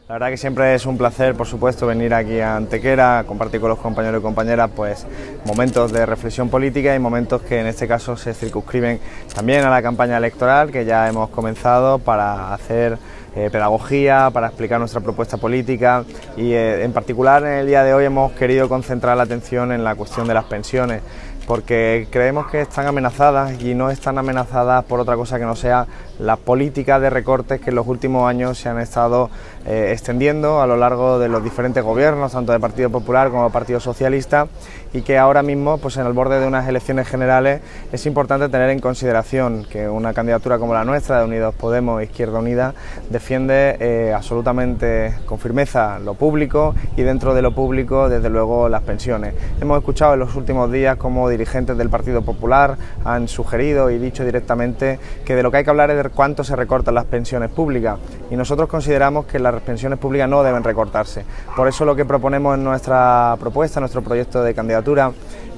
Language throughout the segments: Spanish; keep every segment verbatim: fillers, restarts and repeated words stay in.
La verdad que siempre es un placer, por supuesto, venir aquí a Antequera a compartir con los compañeros y compañeras pues momentos de reflexión política y momentos que en este caso se circunscriben también a la campaña electoral que ya hemos comenzado para hacer eh, pedagogía, para explicar nuestra propuesta política y eh, en particular en el día de hoy hemos querido concentrar la atención en la cuestión de las pensiones, porque creemos que están amenazadas y no están amenazadas por otra cosa que no sea la política de recortes que en los últimos años se han estado eh, extendiendo a lo largo de los diferentes gobiernos, tanto del Partido Popular como del Partido Socialista, y que ahora mismo, pues en el borde de unas elecciones generales, es importante tener en consideración que una candidatura como la nuestra, de Unidos Podemos, Izquierda Unida, defiende eh, absolutamente con firmeza lo público y dentro de lo público, desde luego, las pensiones. Hemos escuchado en los últimos días cómo dirigentes del Partido Popular han sugerido y dicho directamente que de lo que hay que hablar es de cuánto se recortan las pensiones públicas, y nosotros consideramos que las pensiones públicas no deben recortarse. Por eso lo que proponemos en nuestra propuesta, nuestro proyecto de candidatura,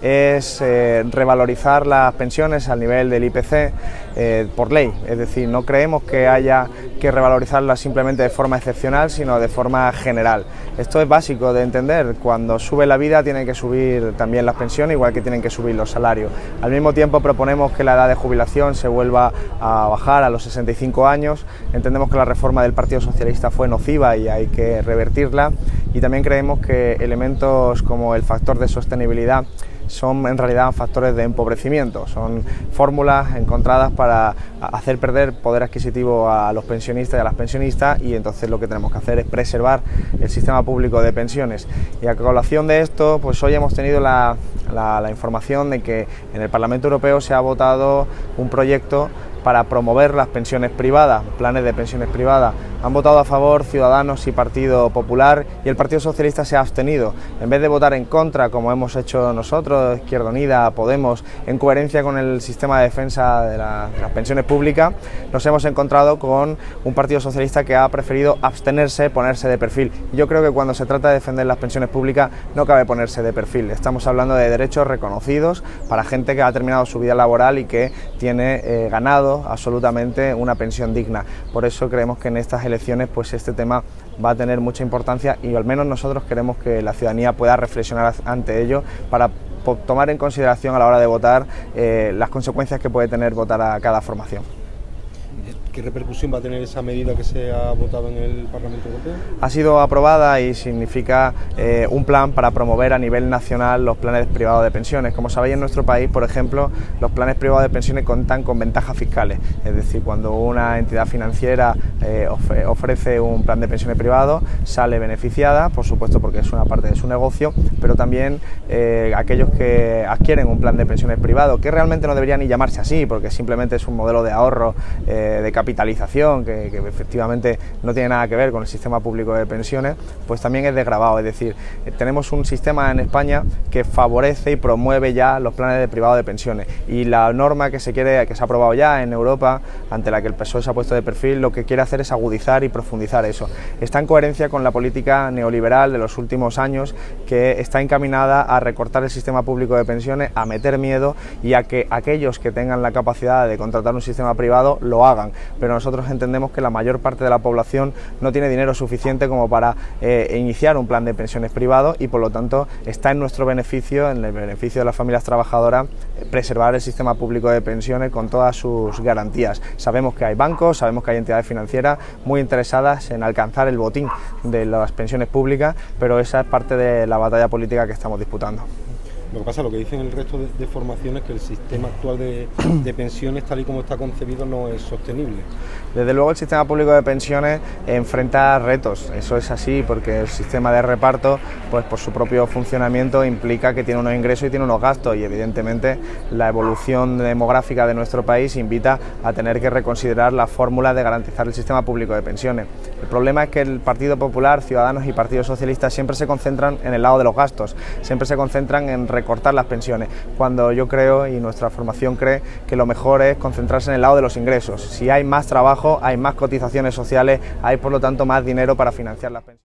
es eh, revalorizar las pensiones al nivel del I P C eh, por ley, es decir, no creemos que haya que revalorizarlas simplemente de forma excepcional, sino de forma general. Esto es básico de entender: cuando sube la vida tienen que subir también las pensiones, igual que tienen que subir los salarios. Al mismo tiempo proponemos que la edad de jubilación se vuelva a bajar a los sesenta y cinco años, entendemos que la reforma del Partido Socialista fue nociva y hay que revertirla, y también creemos que elementos como el factor de sostenibilidad son en realidad factores de empobrecimiento, son fórmulas encontradas para hacer perder poder adquisitivo a los pensionistas y a las pensionistas, y entonces lo que tenemos que hacer es preservar el sistema público de pensiones. Y a colación de esto, pues hoy hemos tenido la, la, la información de que en el Parlamento Europeo se ha votado un proyecto para promover las pensiones privadas, planes de pensiones privadas. Han votado a favor Ciudadanos y Partido Popular, y el Partido Socialista se ha abstenido. En vez de votar en contra, como hemos hecho nosotros, Izquierda Unida, Podemos, en coherencia con el sistema de defensa de, la, de las pensiones públicas, nos hemos encontrado con un Partido Socialista que ha preferido abstenerse, ponerse de perfil. Yo creo que cuando se trata de defender las pensiones públicas no cabe ponerse de perfil. Estamos hablando de derechos reconocidos para gente que ha terminado su vida laboral y que tiene eh, ganado absolutamente una pensión digna. Por eso creemos que en estas elecciones pues este tema va a tener mucha importancia, y al menos nosotros queremos que la ciudadanía pueda reflexionar ante ello para tomar en consideración a la hora de votar eh, las consecuencias que puede tener votar a cada formación. ¿Qué repercusión va a tener esa medida que se ha votado en el Parlamento Europeo? Ha sido aprobada y significa eh, un plan para promover a nivel nacional los planes privados de pensiones. Como sabéis, en nuestro país, por ejemplo, los planes privados de pensiones cuentan con ventajas fiscales, es decir, cuando una entidad financiera eh, ofrece un plan de pensiones privado, sale beneficiada, por supuesto porque es una parte de su negocio, pero también eh, aquellos que adquieren un plan de pensiones privado, que realmente no debería ni llamarse así, porque simplemente es un modelo de ahorro eh, de capitalización que, que efectivamente no tiene nada que ver con el sistema público de pensiones, pues también es desgravado. Es decir, tenemos un sistema en España que favorece y promueve ya los planes de privado de pensiones, y la norma que se quiere, que se ha aprobado ya en Europa, ante la que el P S O E se ha puesto de perfil, lo que quiere hacer es agudizar y profundizar eso. Está en coherencia con la política neoliberal de los últimos años, que está encaminada a recortar el sistema público de pensiones, a meter miedo y a que aquellos que tengan la capacidad de contratar un sistema privado lo hagan. Pero nosotros entendemos que la mayor parte de la población no tiene dinero suficiente como para eh, iniciar un plan de pensiones privado, y por lo tanto está en nuestro beneficio, en el beneficio de las familias trabajadoras, eh, preservar el sistema público de pensiones con todas sus garantías. Sabemos que hay bancos, sabemos que hay entidades financieras muy interesadas en alcanzar el botín de las pensiones públicas, pero esa es parte de la batalla política que estamos disputando. Lo que pasa, lo que dicen el resto de, de formaciones, que el sistema actual de, de pensiones, tal y como está concebido, no es sostenible. Desde luego el sistema público de pensiones enfrenta retos, eso es así, porque el sistema de reparto, pues por su propio funcionamiento, implica que tiene unos ingresos y tiene unos gastos, y evidentemente la evolución demográfica de nuestro país invita a tener que reconsiderar la fórmula de garantizar el sistema público de pensiones. El problema es que el Partido Popular, Ciudadanos y Partido Socialista siempre se concentran en el lado de los gastos, siempre se concentran en recortar las pensiones, cuando yo creo, y nuestra formación cree, que lo mejor es concentrarse en el lado de los ingresos. Si hay más trabajo, hay más cotizaciones sociales, hay por lo tanto más dinero para financiar las pensiones.